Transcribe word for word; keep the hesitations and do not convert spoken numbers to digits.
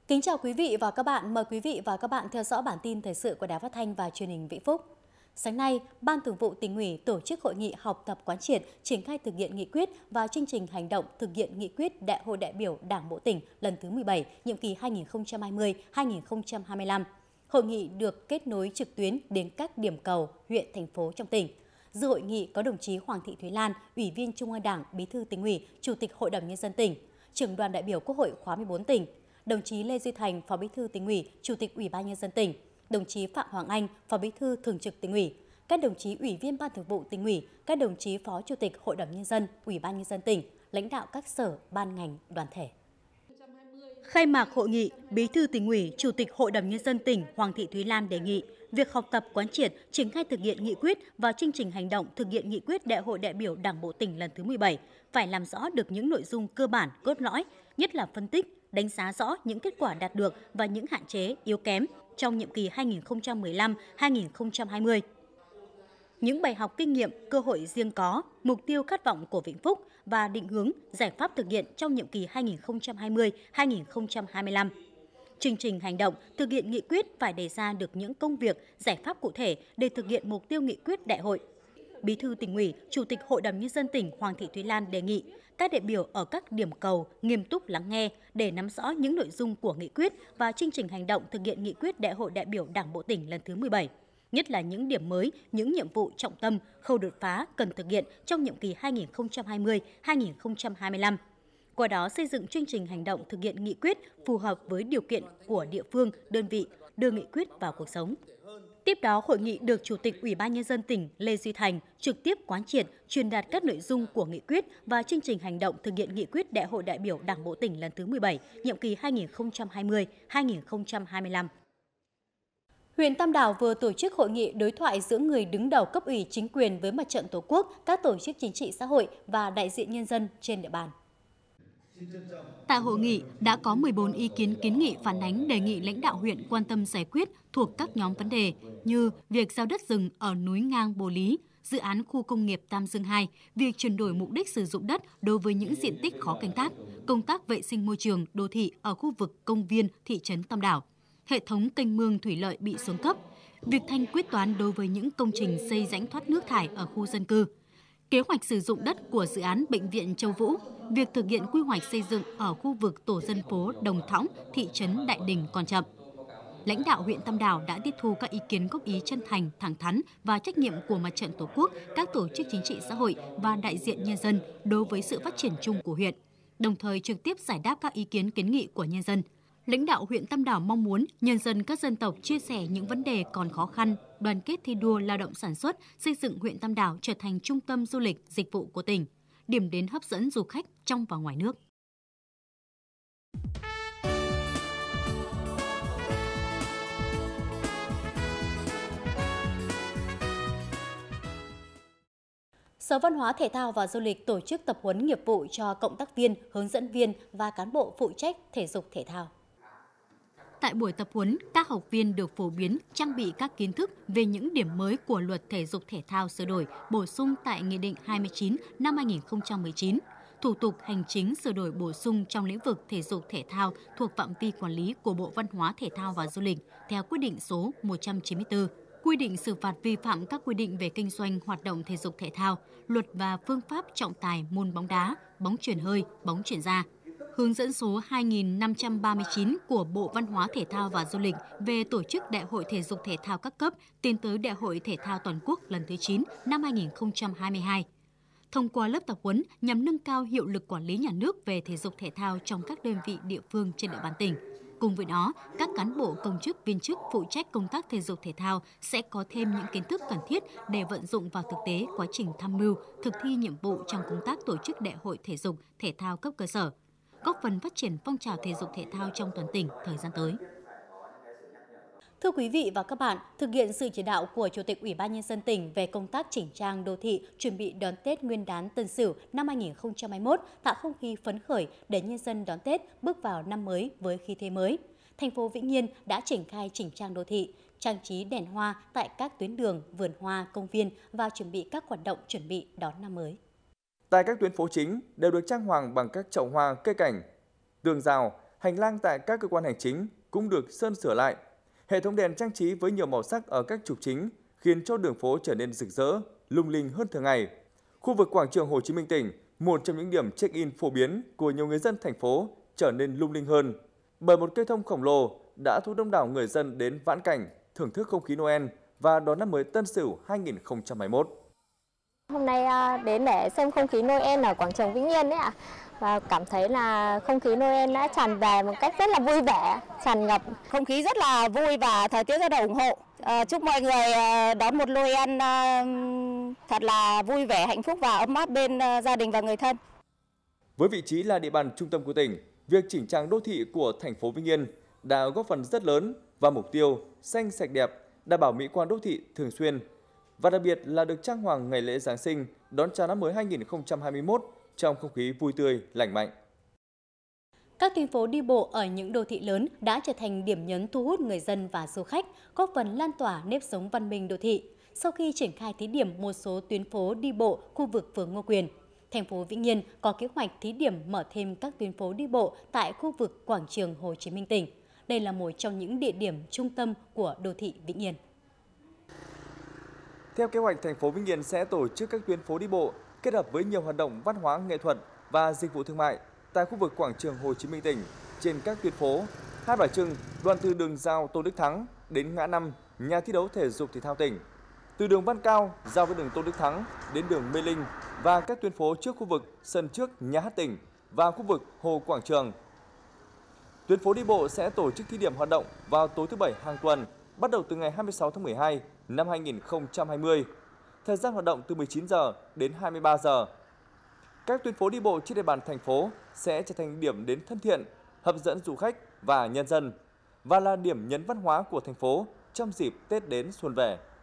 Kính chào quý vị và các bạn, mời quý vị và các bạn theo dõi bản tin thời sự của Đài Phát thanh và Truyền hình Vĩnh Phúc. Sáng nay, Ban Thường vụ Tỉnh ủy tổ chức hội nghị học tập quán triệt, triển khai thực hiện nghị quyết và chương trình hành động thực hiện nghị quyết Đại hội đại biểu Đảng bộ tỉnh lần thứ mười bảy, nhiệm kỳ hai nghìn không trăm hai mươi đến hai nghìn không trăm hai mươi lăm. Hội nghị được kết nối trực tuyến đến các điểm cầu, huyện, thành phố trong tỉnh. Dự hội nghị có đồng chí Hoàng Thị Thúy Lan, Ủy viên Trung ương Đảng, Bí thư Tỉnh ủy, Chủ tịch Hội đồng Nhân dân tỉnh, Trưởng đoàn đại biểu Quốc hội khóa mười bốn tỉnh, đồng chí Lê Duy Thành, Phó Bí thư Tỉnh ủy, Chủ tịch Ủy ban Nhân dân tỉnh, đồng chí Phạm Hoàng Anh, Phó Bí thư Thường trực Tỉnh ủy, các đồng chí Ủy viên Ban Thường vụ Tỉnh ủy, các đồng chí Phó Chủ tịch Hội đồng Nhân dân, Ủy ban Nhân dân tỉnh, lãnh đạo các sở, ban ngành, đoàn thể. Khai mạc hội nghị, Bí thư Tỉnh ủy, Chủ tịch Hội đồng Nhân dân tỉnh Hoàng Thị Thúy Lan đề nghị việc học tập quán triệt, triển khai thực hiện nghị quyết và chương trình hành động thực hiện nghị quyết Đại hội đại biểu Đảng bộ tỉnh lần thứ mười bảy phải làm rõ được những nội dung cơ bản, cốt lõi, nhất là phân tích, đánh giá rõ những kết quả đạt được và những hạn chế, yếu kém trong nhiệm kỳ hai nghìn không trăm mười lăm đến hai nghìn không trăm hai mươi. Những bài học kinh nghiệm, cơ hội riêng có, mục tiêu khát vọng của Vĩnh Phúc và định hướng, giải pháp thực hiện trong nhiệm kỳ hai nghìn không trăm hai mươi đến hai nghìn không trăm hai mươi lăm. Chương trình hành động thực hiện nghị quyết phải đề ra được những công việc, giải pháp cụ thể để thực hiện mục tiêu nghị quyết đại hội. Bí thư Tỉnh ủy, Chủ tịch Hội đồng Nhân dân tỉnh Hoàng Thị Thúy Lan đề nghị các đại biểu ở các điểm cầu nghiêm túc lắng nghe để nắm rõ những nội dung của nghị quyết và chương trình hành động thực hiện nghị quyết Đại hội đại biểu Đảng bộ tỉnh lần thứ mười bảy, nhất là những điểm mới, những nhiệm vụ trọng tâm, khâu đột phá cần thực hiện trong nhiệm kỳ hai nghìn không trăm hai mươi đến hai nghìn không trăm hai mươi lăm. Qua đó xây dựng chương trình hành động thực hiện nghị quyết phù hợp với điều kiện của địa phương, đơn vị, đưa nghị quyết vào cuộc sống. Tiếp đó, hội nghị được Chủ tịch Ủy ban Nhân dân tỉnh Lê Duy Thành trực tiếp quán triệt, truyền đạt các nội dung của nghị quyết và chương trình hành động thực hiện nghị quyết Đại hội đại biểu Đảng bộ tỉnh lần thứ mười bảy, nhiệm kỳ hai nghìn không trăm hai mươi đến hai nghìn không trăm hai mươi lăm. Huyện Tam Đảo vừa tổ chức hội nghị đối thoại giữa người đứng đầu cấp ủy chính quyền với Mặt trận Tổ quốc, các tổ chức chính trị xã hội và đại diện nhân dân trên địa bàn. Tại hội nghị đã có mười bốn ý kiến kiến nghị phản ánh đề nghị lãnh đạo huyện quan tâm giải quyết thuộc các nhóm vấn đề như việc giao đất rừng ở núi ngang Bồ Lý, dự án khu công nghiệp Tam Dương hai, việc chuyển đổi mục đích sử dụng đất đối với những diện tích khó canh tác, công tác vệ sinh môi trường đô thị ở khu vực công viên thị trấn Tam Đảo, hệ thống kênh mương thủy lợi bị xuống cấp, việc thanh quyết toán đối với những công trình xây rãnh thoát nước thải ở khu dân cư, kế hoạch sử dụng đất của dự án Bệnh viện Châu Vũ, việc thực hiện quy hoạch xây dựng ở khu vực tổ dân phố Đồng Thõng, thị trấn Đại Đình còn chậm. Lãnh đạo huyện Tam Đảo đã tiếp thu các ý kiến góp ý chân thành, thẳng thắn và trách nhiệm của Mặt trận Tổ quốc, các tổ chức chính trị xã hội và đại diện nhân dân đối với sự phát triển chung của huyện, đồng thời trực tiếp giải đáp các ý kiến kiến nghị của nhân dân. Lãnh đạo huyện Tam Đảo mong muốn nhân dân các dân tộc chia sẻ những vấn đề còn khó khăn, đoàn kết thi đua lao động sản xuất, xây dựng huyện Tam Đảo trở thành trung tâm du lịch, dịch vụ của tỉnh, điểm đến hấp dẫn du khách trong và ngoài nước. Sở Văn hóa Thể thao và Du lịch tổ chức tập huấn nghiệp vụ cho cộng tác viên, hướng dẫn viên và cán bộ phụ trách thể dục thể thao. Tại buổi tập huấn, các học viên được phổ biến, trang bị các kiến thức về những điểm mới của Luật Thể dục Thể thao sửa đổi, bổ sung tại Nghị định hai mươi chín năm hai nghìn không trăm mười chín, thủ tục hành chính sửa đổi bổ sung trong lĩnh vực thể dục thể thao thuộc phạm vi quản lý của Bộ Văn hóa Thể thao và Du lịch theo quyết định số một trăm chín mươi tư, quy định xử phạt vi phạm các quy định về kinh doanh hoạt động thể dục thể thao, luật và phương pháp trọng tài môn bóng đá, bóng chuyền hơi, bóng chuyền da. Hướng dẫn số hai nghìn năm trăm ba mươi chín của Bộ Văn hóa Thể thao và Du lịch về tổ chức Đại hội Thể dục Thể thao các cấp tiến tới Đại hội Thể thao Toàn quốc lần thứ chín năm hai nghìn không trăm hai mươi hai. Thông qua lớp tập huấn nhằm nâng cao hiệu lực quản lý nhà nước về thể dục thể thao trong các đơn vị địa phương trên địa bàn tỉnh. Cùng với đó, các cán bộ công chức viên chức phụ trách công tác thể dục thể thao sẽ có thêm những kiến thức cần thiết để vận dụng vào thực tế quá trình tham mưu, thực thi nhiệm vụ trong công tác tổ chức Đại hội Thể dục Thể thao cấp cơ sở, góp phần phát triển phong trào thể dục thể thao trong toàn tỉnh thời gian tới. Thưa quý vị và các bạn, thực hiện sự chỉ đạo của Chủ tịch Ủy ban Nhân dân tỉnh về công tác chỉnh trang đô thị, chuẩn bị đón Tết Nguyên đán Tân Sửu năm hai nghìn không trăm hai mươi mốt, tạo không khí phấn khởi để nhân dân đón Tết bước vào năm mới với khí thế mới. Thành phố Vĩnh Yên đã triển khai chỉnh trang đô thị, trang trí đèn hoa tại các tuyến đường, vườn hoa, công viên và chuẩn bị các hoạt động chuẩn bị đón năm mới. Tại các tuyến phố chính đều được trang hoàng bằng các chậu hoa, cây cảnh, tường rào Hành lang tại các cơ quan hành chính cũng được sơn sửa lại. Hệ thống đèn trang trí với nhiều màu sắc ở các trục chính khiến cho đường phố trở nên rực rỡ, lung linh hơn thường ngày. Khu vực quảng trường Hồ Chí Minh tỉnh, một trong những điểm check-in phổ biến của nhiều người dân thành phố, trở nên lung linh hơn bởi một cây thông khổng lồ đã thu đông đảo người dân đến vãn cảnh, thưởng thức không khí Noel và đón năm mới Tân Sửu hai nghìn không trăm hai mươi mốt. Hôm nay đến để xem không khí Noel ở quảng trường Vĩnh Yên đấy ạ. Và cảm thấy là không khí Noel đã tràn về một cách rất là vui vẻ, tràn ngập. Không khí rất là vui và thời tiết rất là ủng hộ. À, chúc mọi người đón một Noel thật là vui vẻ, hạnh phúc và ấm áp bên gia đình và người thân. Với vị trí là địa bàn trung tâm của tỉnh, việc chỉnh trang đô thị của thành phố Vĩnh Yên đã góp phần rất lớn vào mục tiêu xanh sạch đẹp, đảm bảo mỹ quan đô thị thường xuyên và đặc biệt là được trang hoàng ngày lễ Giáng sinh đón chào năm mới hai nghìn không trăm hai mươi mốt trong không khí vui tươi, lành mạnh. Các tuyến phố đi bộ ở những đô thị lớn đã trở thành điểm nhấn thu hút người dân và du khách, góp phần lan tỏa nếp sống văn minh đô thị. Sau khi triển khai thí điểm một số tuyến phố đi bộ khu vực phường Ngô Quyền, thành phố Vĩnh Yên có kế hoạch thí điểm mở thêm các tuyến phố đi bộ tại khu vực quảng trường Hồ Chí Minh tỉnh. Đây là một trong những địa điểm trung tâm của đô thị Vĩnh Yên. Theo kế hoạch, thành phố Vĩnh Yên sẽ tổ chức các tuyến phố đi bộ kết hợp với nhiều hoạt động văn hóa, nghệ thuật và dịch vụ thương mại tại khu vực quảng trường Hồ Chí Minh tỉnh. Trên các tuyến phố, Hai Bà Trưng đoạn từ đường giao Tôn Đức Thắng đến ngã năm nhà thi đấu thể dục thể thao tỉnh, từ đường Văn Cao giao với đường Tôn Đức Thắng đến đường Mê Linh và các tuyến phố trước khu vực sân trước nhà hát tỉnh và khu vực Hồ Quảng Trường. Tuyến phố đi bộ sẽ tổ chức thí điểm hoạt động vào tối thứ Bảy hàng tuần, bắt đầu từ ngày hai mươi sáu tháng mười hai năm hai nghìn không trăm hai mươi. Thời gian hoạt động từ mười chín giờ đến hai mươi ba giờ. Các tuyến phố đi bộ trên địa bàn thành phố sẽ trở thành điểm đến thân thiện, hấp dẫn du khách và nhân dân và là điểm nhấn văn hóa của thành phố trong dịp Tết đến xuân về.